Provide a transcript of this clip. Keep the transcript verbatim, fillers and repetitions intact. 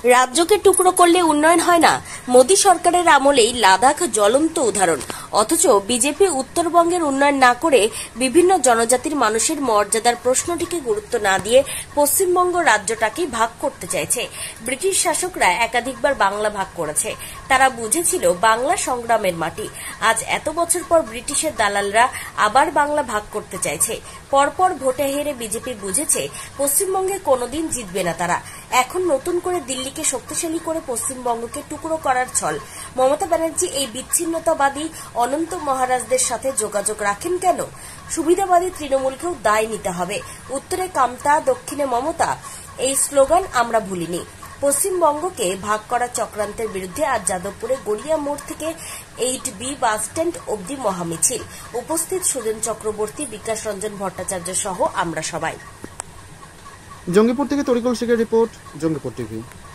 রাজ্যকে টুকরো করলে উন্নয়ন হয় না। মোদী সরকারের আমলেই লাদাখ জ্বলন্ত উদাহরণ। অথচ বিজেপি উত্তরবঙ্গের উন্নয়ন না করে বিভিন্ন জনজাতির মানুষের মর্যাদার প্রশ্নটিকে গুরুত্ব না দিয়ে পশ্চিমবঙ্গ রাজ্যটাকে ভাগ করতে চাইছে। ব্রিটিশ শাসকরা একাধিকবার বাংলা ভাগ করেছে। তারা বুঝেছিল বাংলা সংগ্রামের মাটি। আজ এত বছর পর ব্রিটিশের দালালরা আবার বাংলা ভাগ করতে চাইছে। পরপর ভোটে হেরে বিজেপি বুঝেছে পশ্চিমবঙ্গে কোনোদিন জিতবে না তারা। এখন নতুন করে দিল্লিকে শক্তিশালী করে পশ্চিমবঙ্গকে টুকরো করার ছল। মমতা ব্যানার্জি এই বিচ্ছিন্নতাবাদী অনন্ত মহারাজদের সাথে যোগাযোগ রাখেন কেন? সুবিধাবাদী তৃণমূলকেও দায় নিতে হবে। উত্তরে কামতা, দক্ষিণে মমতা, এই স্লোগান আমরা ভুলিনি। পশ্চিমবঙ্গকে ভাগ করা চক্রান্তের বিরুদ্ধে আজ যাদবপুরে গড়িয়া মোড় থেকে এইট বি বাস স্ট্যান্ড অব্দি মহামিছিল। উপস্থিত সুজন চক্রবর্তী, বিকাশ রঞ্জন ভট্টাচার্য সহ আমরা সবাই। জঙ্গিপুর থেকে তরিকুল শেখের রিপোর্ট, জঙ্গিপুর টিভি।